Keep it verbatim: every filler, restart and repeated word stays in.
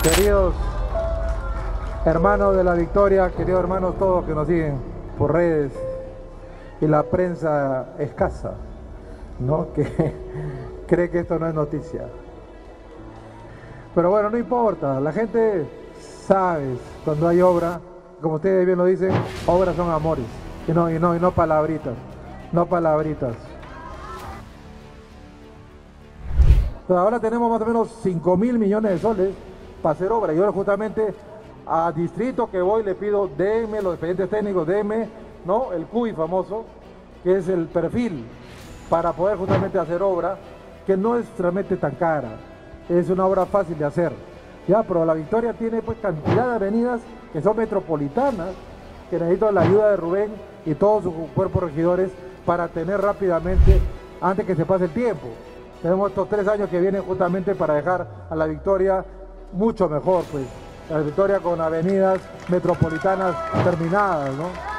Queridos hermanos de la Victoria, queridos hermanos todos que nos siguen por redes y la prensa escasa, ¿no? Que cree que esto no es noticia. Pero bueno, no importa, la gente sabe cuando hay obra, como ustedes bien lo dicen, obras son amores, y no, y no, y no palabritas, no palabritas. Pero ahora tenemos más o menos cinco mil millones de soles para hacer obra, y ahora justamente a distrito que voy le pido, denme los expedientes técnicos, denme, ¿no? El C U I famoso, que es el perfil para poder justamente hacer obra, que no es realmente tan cara, es una obra fácil de hacer, ya, pero la Victoria tiene pues cantidad de avenidas que son metropolitanas, que necesitan la ayuda de Rubén y todos sus cuerpos regidores para tener rápidamente, antes que se pase el tiempo. Tenemos estos tres años que vienen justamente para dejar a la Victoria mucho mejor, pues, la Victoria con avenidas metropolitanas terminadas, ¿no?